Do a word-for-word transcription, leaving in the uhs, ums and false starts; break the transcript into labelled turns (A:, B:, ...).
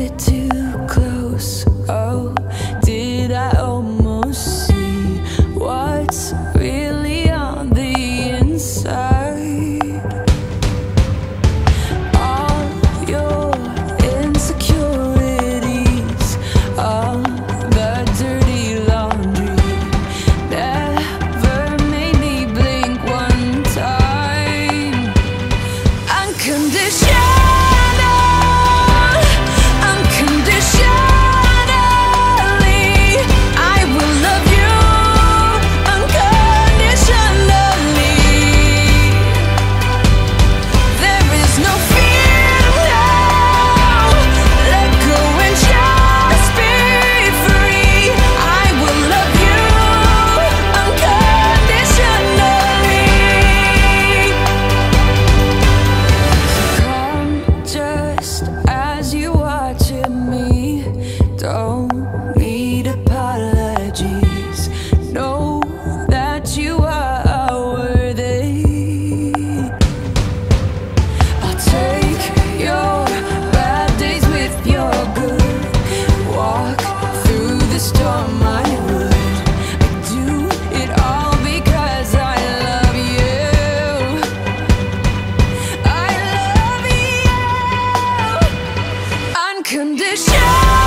A: it too close. Oh, did I almost see what's really on the inside? All your insecurities, all the dirty laundry, never made me blink one time. Unconditionally, I will love you unconditionally. There is no fear now. Let go and just be free. I will love you unconditionally. Come just as you watching me. Don't need apologies. Know that you are worthy. I'll take your bad days with your good. Walk through the storm, I would. I do it all because I love you. I love you unconditionally.